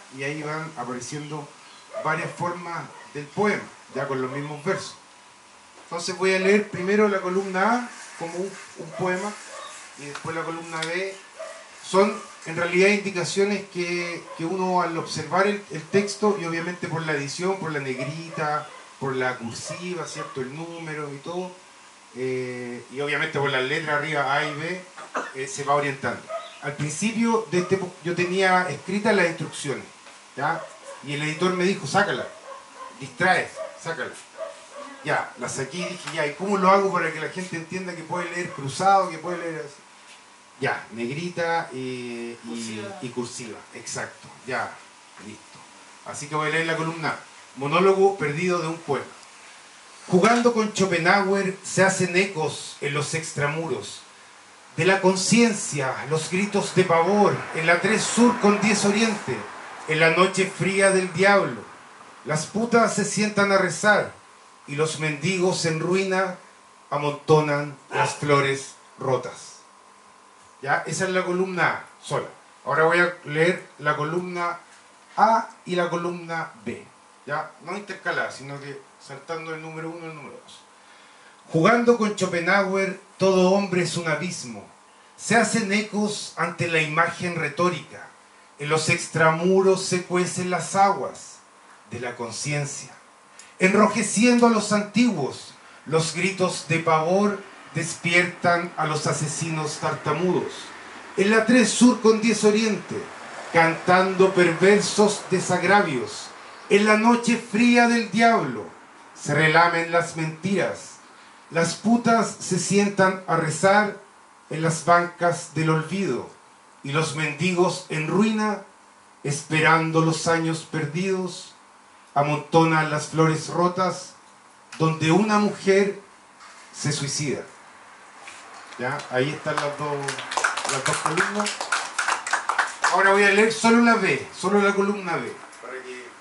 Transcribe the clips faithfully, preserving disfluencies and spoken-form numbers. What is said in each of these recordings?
y ahí van apareciendo varias formas del poema, ya con los mismos versos. Entonces voy a leer primero la columna A como un, un poema y después la columna B. Son en realidad indicaciones que, que uno al observar el, el texto, y obviamente por la edición, por la negrita, por la cursiva, ¿cierto? El número y todo, eh, y obviamente por las letras arriba A y B, eh, se va orientando. Al principio de este, yo tenía escritas las instrucciones, ¿ya? Y el editor me dijo, sácala, distraes, sácala. Ya, la saqué y dije, ya, ¿y cómo lo hago para que la gente entienda que puede leer cruzado, que puede leer así? Ya, negrita y, y, y cursiva, exacto, ya, listo. Así que voy a leer la columna A. Monólogo perdido de un poema. Jugando con Schopenhauer se hacen ecos en los extramuros. De la conciencia, los gritos de pavor, en la tres sur con diez oriente, en la noche fría del diablo. Las putas se sientan a rezar y los mendigos en ruina amontonan las flores rotas. ¿Ya? Esa es la columna A, sola. Ahora voy a leer la columna A y la columna B. ¿Ya? No intercalada, sino que saltando el número uno al número dos. Jugando con Schopenhauer, todo hombre es un abismo. Se hacen ecos ante la imagen retórica. En los extramuros se cuecen las aguas de la conciencia. Enrojeciendo a los antiguos, los gritos de pavor despiertan a los asesinos tartamudos. En la tres sur con diez oriente, cantando perversos desagravios. En la noche fría del diablo, se relamen las mentiras. Las putas se sientan a rezar en las bancas del olvido. Y los mendigos en ruina, esperando los años perdidos, amontonan las flores rotas donde una mujer se suicida. ¿Ya? Ahí están las dos, las dos columnas. Ahora voy a leer solo la B, solo la columna B. Para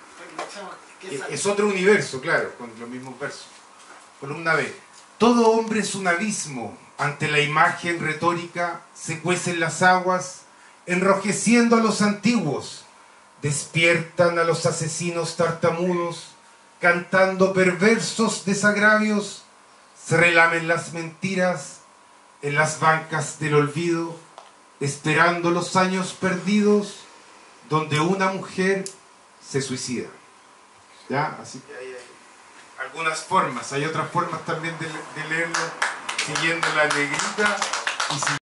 que... Es, es otro universo, claro, con los mismos versos. Columna B. Todo hombre es un abismo. Ante la imagen retórica se cuecen las aguas, enrojeciendo a los antiguos. Despiertan a los asesinos tartamudos, cantando perversos desagravios. Se relamen las mentiras en las bancas del olvido, esperando los años perdidos, donde una mujer se suicida. ¿Ya? Así que hay, hay algunas formas, hay otras formas también de, de leerlo, siguiendo la negrita y siguiendo